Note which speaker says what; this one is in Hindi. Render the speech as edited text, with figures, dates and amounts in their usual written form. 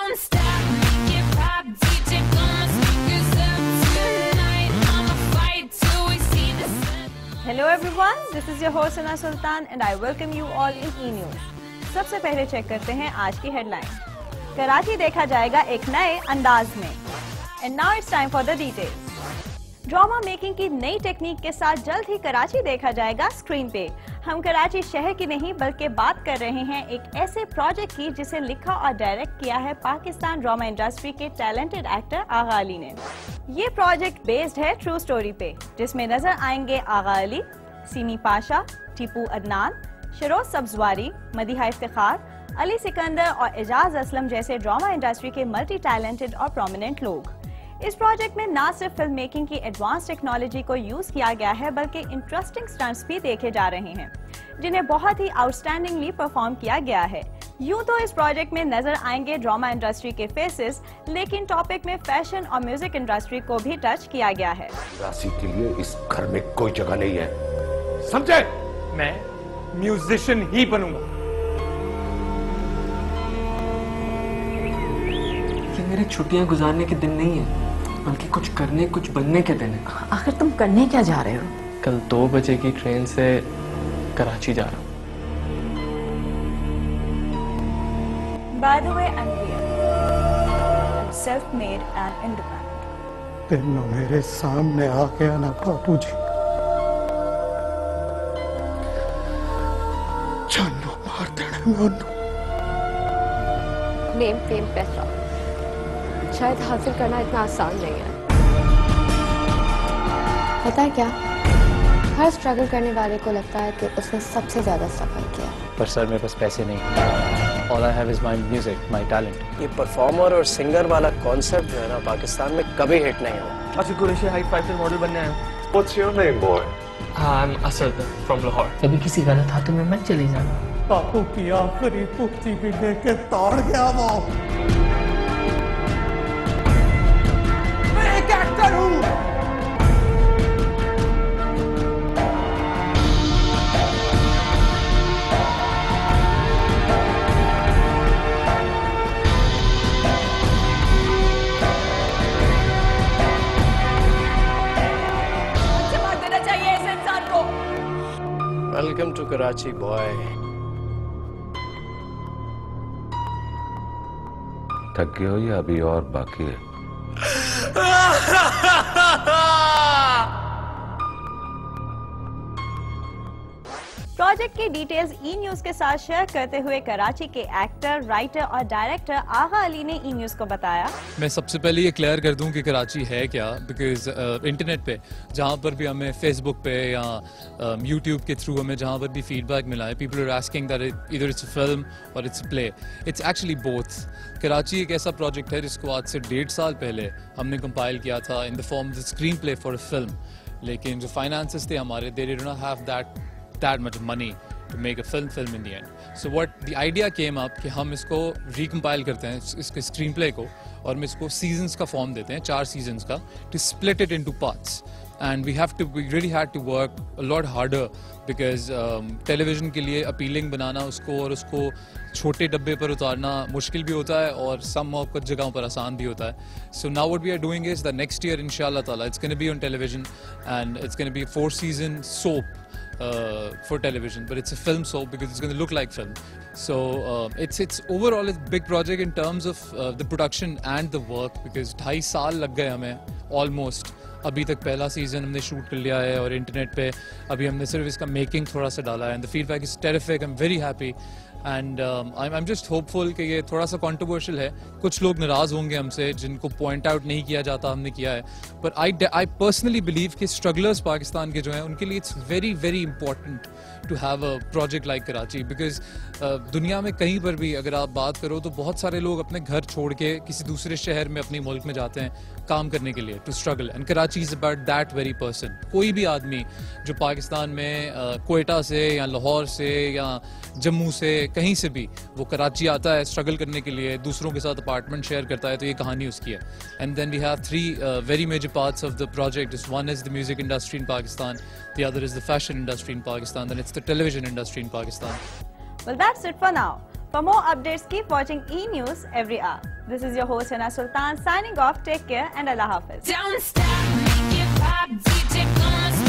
Speaker 1: Don't stop, make it pop, DJ blow my speakers up tonight. I'ma fight till we see the sun.
Speaker 2: Hello everyone, this is your host Sana Sultan and I welcome you all in E-News. सबसे पहले चेक करते हैं आज की हेडलाइन। कराची देखा जाएगा एक नए अंदाज में। And now it's time for the details. Drama making की नई टेक्निक के साथ जल्द ही कराची देखा जाएगा स्क्रीन पे। हम कराची शहर की नहीं बल्कि बात कर रहे हैं एक ऐसे प्रोजेक्ट की जिसे लिखा और डायरेक्ट किया है पाकिस्तान ड्रामा इंडस्ट्री के टैलेंटेड एक्टर आगा अली ने। ये प्रोजेक्ट बेस्ड है ट्रू स्टोरी पे, जिसमें नजर आएंगे आगा अली, सीमी पाशा, टीपू अदनान, शरोज सब्जवारी, मदीहा इफ्तिखार, अली सिकंदर और एजाज असलम जैसे ड्रामा इंडस्ट्री के मल्टी टैलेंटेड और प्रोमिनेंट लोग। इस प्रोजेक्ट में न सिर्फ फिल्म मेकिंग की एडवांस टेक्नोलॉजी को यूज किया गया है बल्कि इंटरेस्टिंग स्टंट्स भी देखे जा रहे हैं जिन्हें बहुत ही आउटस्टैंडिंगली परफॉर्म किया गया है। यूं तो इस प्रोजेक्ट में नजर आएंगे ड्रामा इंडस्ट्री के फेसेस, लेकिन टॉपिक में फैशन और म्यूजिक इंडस्ट्री को भी टच किया गया है।
Speaker 3: राशि के लिए इस घर में कोई जगह नहीं है, समझे?
Speaker 4: मैं म्यूजिशियन ही बनूंगा।
Speaker 5: ये मेरे छुट्टियां गुजारने के दिन नहीं है, बल्कि कुछ करने कुछ बनने के दिन है।
Speaker 6: आखिर तुम करने क्या जा रहे हो?
Speaker 5: कल 2 बजे की ट्रेन से कराची जा रहा हूँ।
Speaker 2: By the way, I'm here. Self-made and independent.
Speaker 7: तेनों मेरे सामने आ गया ना बापू जी, जानू मार देना मैं उन्होंने।
Speaker 8: नेम फेम पैसा शायद हासिल करना इतना आसान नहीं है। पता है क्या, हर स्ट्रगल करने वाले को लगता है कि उसने सबसे ज्यादा स्ट्रगल किया,
Speaker 9: पर सर मेरे पास पैसे नहीं। All I have is my music, my talent.
Speaker 10: ये परफॉर्मर और सिंगर वाला कॉन्सेप्ट जो है ना पाकिस्तान में कभी हिट नहीं हुआ।
Speaker 5: अच्छा कुरैशी हाई फाइव मॉडल बनने आया।
Speaker 3: What's your name, boy?
Speaker 5: I'm Asad from Lahore.
Speaker 6: कभी किसी गलत हाथों में मत चले जाना।
Speaker 7: बापू की आखिरी पुख्ती भी देके तोड़ गया वो। मैं एक एक्टर हूँ।
Speaker 2: जवाब देना चाहिए इस इंसान को।
Speaker 10: Welcome to Karachi boy.
Speaker 3: थक गए हो या अभी और बाकी है?
Speaker 2: प्रोजेक्ट की डिटेल्स ई न्यूज के साथ शेयर करते हुए कराची के एक्टर, राइटर और डायरेक्टर आगा अली ने ई न्यूज को बताया।
Speaker 11: मैं सबसे पहले ये क्लियर कर दूं कि कराची है क्या, बिकॉज इंटरनेट पे जहाँ पर भी हमें फेसबुक पे या यूट्यूब के थ्रू हमें जहाँ पर भी फीडबैक मिला है, पीपल आर आस्किंग दैट इधर इट्स अ फिल्म और it's a play. It's actually both. Karachi एक ऐसा प्रोजेक्ट है जिसको आज से 1.5 साल पहले हमने कंपाइल किया था in the form of screenplay for a film, लेकिन जो फाइनेंसेस थे हमारे, they did not have that much money to make a film in the end. So what the idea came up कि हम इसको recompile करते हैं इसके screenplay को और हम इसको seasons का form देते हैं, 4 seasons का, to split it into parts. And we really had to work a lot harder because television के लिए appealing बनाना उसको और उसको छोटे डब्बे पर उतारना मुश्किल भी होता है और some कुछ जगहों पर आसान भी होता है। So now what we are doing is that next year inshallah ta'ala it's going to be on television and it's going to be a 4-season soap for television, but it's a film soap because it's going to look like film. So it's overall a big project in terms of the production and the work because 2.5 साल लग गए हमें almost। अभी तक पहला सीजन हमने शूट कर लिया है और इंटरनेट पे अभी हमने सिर्फ इसका मेकिंग थोड़ा सा डाला है and the feedback is terrific. I am very happy and I am just hopeful कि ये थोड़ा सा कंट्रोवर्शियल है, कुछ लोग नाराज होंगे हमसे जिनको पॉइंट आउट नहीं किया जाता, हमने किया है, बट आई पर्सनली बिलीव कि स्ट्रगलर्स पाकिस्तान के जो हैं उनके लिए it's very very important to have a project like Karachi because दुनिया में कहीं पर भी अगर आप बात करो तो बहुत सारे लोग अपने घर छोड़ के किसी दूसरे शहर में अपने मुल्क में जाते हैं काम करने के लिए to struggle, and Karachi is about that very person. कोई भी आदमी जो पाकिस्तान में कोयटा से या लाहौर से या जम्मू से कहीं से भी वो कराची आता है स्ट्रगल करने के लिए, दूसरों के साथ अपार्टमेंट शेयर करता है, तो ये कहानी उसकी है। And then we have 3 very major parts of the project. One is the music industry in Pakistan, the other is the fashion industry in Pakistan, then it's the television industry in Pakistan.
Speaker 2: Well, that's it for now. For more updates, keep watching E-News every hour. This is your host Hina Sultan signing off. Take care and Allah Hafiz.
Speaker 1: Don't stop, make it pop, DJ blow my